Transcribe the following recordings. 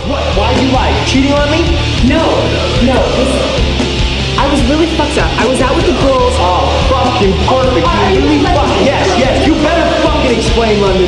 What? Why'd you lie? You cheating on me? No, listen. I was really fucked up. I was out with the girls. Oh, fucking perfect. You really fucking... Yes. You better fucking explain, London.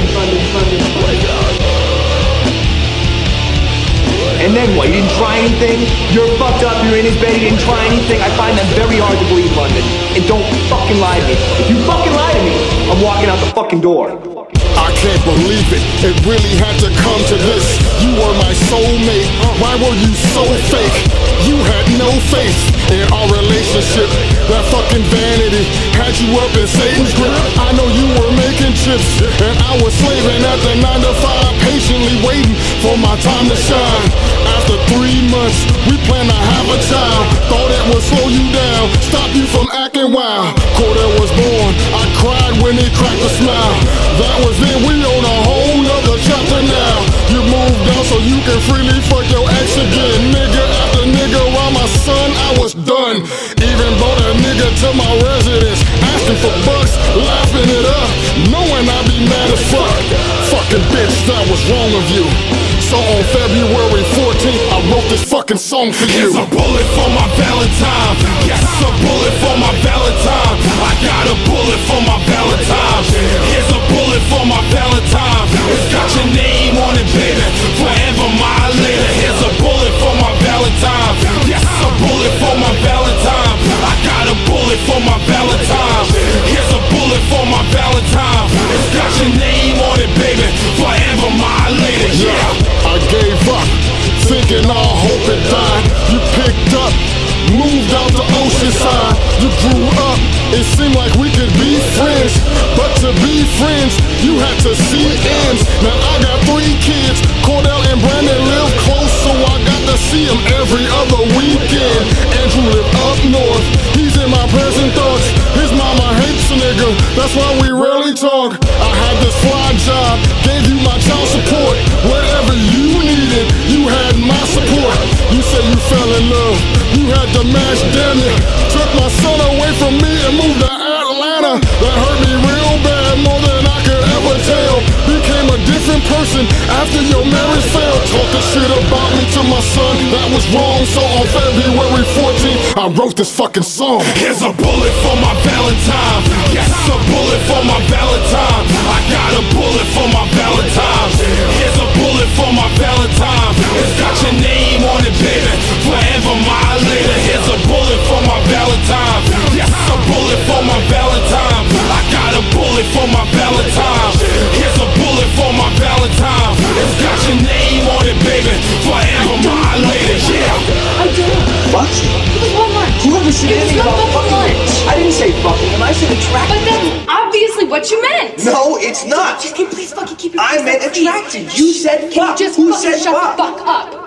And then what? You didn't try anything? You're fucked up. You're in his bed. You didn't try anything. I find that very hard to believe, London. And don't fucking lie to me. If you fucking lie to me, I'm walking out the fucking door. I can't believe it, it really had to come to this. You were my soulmate, why were you so fake? You had no faith in our relationship. That fucking vanity had you up in Satan's grip. I know you were making chips, and I was slaving at the 9 to 5, patiently waiting for my time to shine. After 3 months, we planned to have a child. Thought it would slow you down, stop you from acting wild. Cordell was born, I cried when he cracked a smile. That was then, we on a whole nother chapter now. You moved out so you can freely fuck your ex again. Nigga after nigga around my son, I was done. Even brought a nigga to my residence, asking for bucks, laughing it up, knowing I'd be mad as fuck. Fucking bitch, that was wrong of you. So on February 14th, I wrote this fucking song for you. Here's a bullet for my Valentine. Yes, a bullet for my Valentine. I got a bullet for my Valentine. Here's a bullet for my Valentine. It's got your name on it, baby. Forever my later. Here's a bullet for my Valentine. Yes, a bullet for my Valentine. I got a bullet for my Valentine. Here's a bullet for my Valentine. It's got your name on it, baby. Forever my later. Yeah. I gave up, thinking all hope had died. You picked up, moved out to Oceanside. You grew up, it seemed like we could be friends. But to be friends, you had to see ends. Now I got 3 kids, Cordell and Brandon live close, so I got to see them every other weekend. Andrew live up north, he's in my present thoughts. His mama hates a nigga, that's why we rarely talk. I had this fly job, gave you my child support. Whatever you needed, you had my support. You said you fell in love, you had to match, damn it. Took my son away from me and moved to Atlanta. That hurt me real bad, more than I could ever tell. Became a different person after your marriage failed. Talking shit about me to my son, that was wrong. So on February 14th, I wrote this fucking song. Here's a bullet for my Valentine. Yes, a bullet for my Valentine. I got a bullet for my Valentine. Here's a bullet for my Valentine. It's got your name on it, baby. Forever my later. Here's a bullet for my Valentine. Yes, a bullet for my Valentine. I got a bullet for my Valentine. Here's a bullet for my Valentine. It's got your name on it, baby. Forever my later. Yeah. I did. What? It was one lunch. You ever said It was anything not about fucking fucking? lunch. I didn't say fucking him, I said attracted. But that's obviously what you meant. No, it's not. Can you please fucking keep your I voice meant up, please? attracted. You said Can you fuck. just Who fucking said shut fuck? the fuck up?